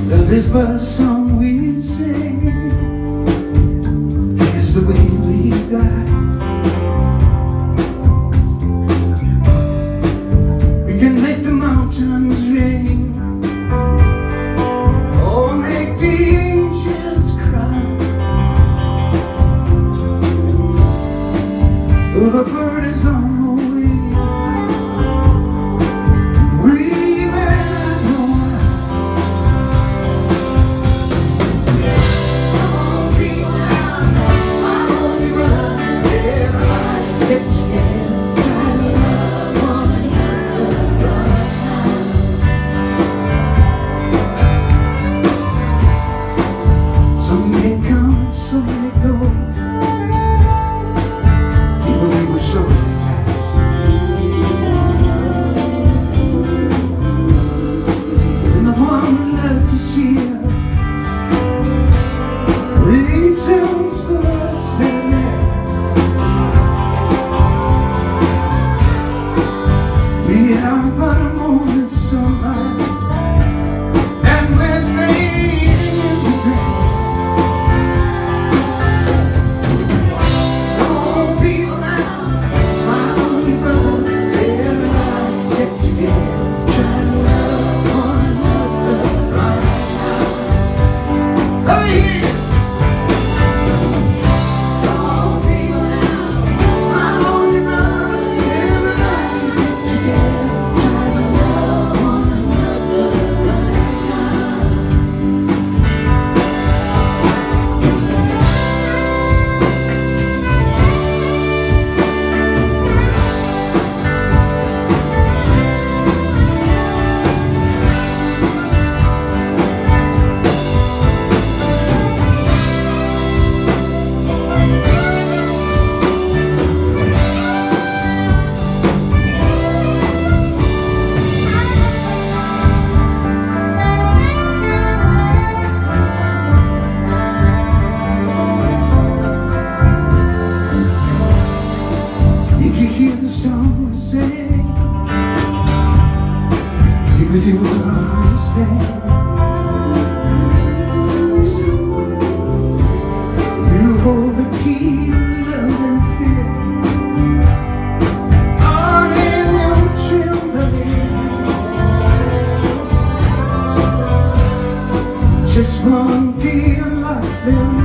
Love is but a song we sing. It's the way we die. We can make the mountains ring, or make the angels cry. Though the bird is on the wing, we may not know why. Come on, people now, follow me, brother. Everybody get together, try to love one another right now. Some may come and some may go. So when the one we love to see her returns to us again, we have but a moment somebody, and we're fading in the grain. Come on, people now. Hear the song we sing, keep it, you'll understand. You hold the key of love and fear all in your trembling. Just one key unlocks them.